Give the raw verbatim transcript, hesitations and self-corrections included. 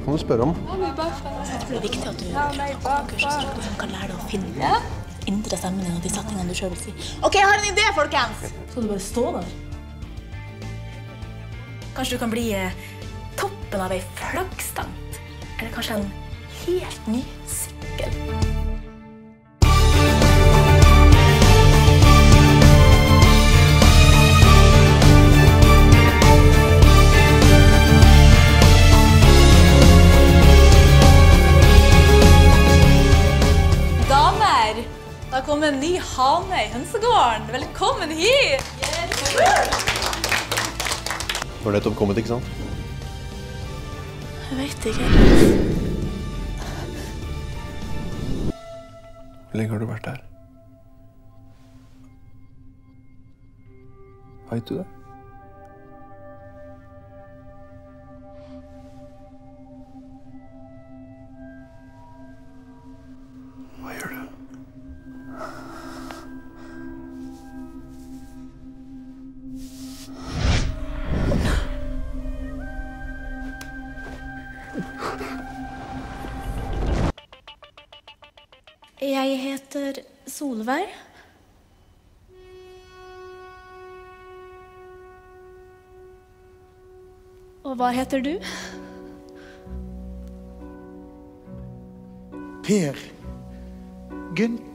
Det kan du spørre om. Det er viktig at du kommer kurs og snakker som kan lære deg å finne indre stemmen din og de settingene du selv vil si. Ok, jeg har en idé, folkens! Skal du bare stå der? Kanskje du kan bli toppen av ei flaggstang? Eller kanskje en helt ny sykkel? Det har kommet en ny hane i hønsegården. Velkommen hit! Du har nettopp kommet, ikke sant? Jeg vet ikke. Hvor lenge har du vært her? Vet du det? Hva gjør du? Jeg heter Solveig. Og hva heter du? Per Gynt